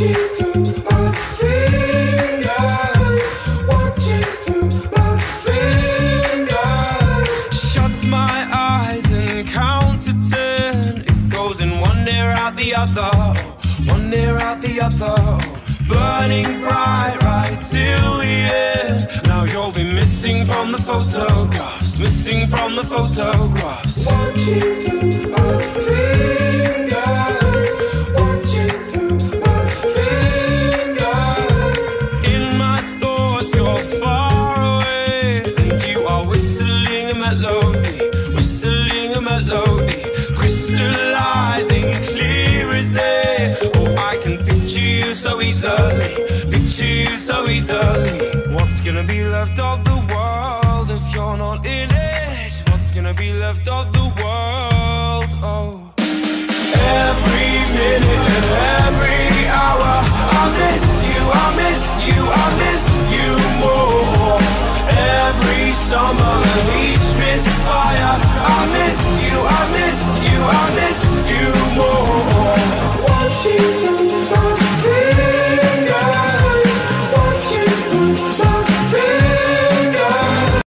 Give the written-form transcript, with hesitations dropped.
Watching through my fingers, watching through my fingers. Shut my eyes and count to 10. It goes in one ear out the other, one ear out the other. Burning bright right till the end. Now you'll be missing from the photographs, missing from the photographs. Watching through my fingers, watching through my fingers. In my thoughts you're far away, and you are whistling a melody, whistling a melody, crystallizing clear as day. Oh, I can picture you so easily, picture you so easily. What's gonna be left of the world if you're not in it? What's gonna be left of the world? Oh, every minute and every hour, I miss you, I miss you, I miss you more. Every stumble and each misfire, I miss you, I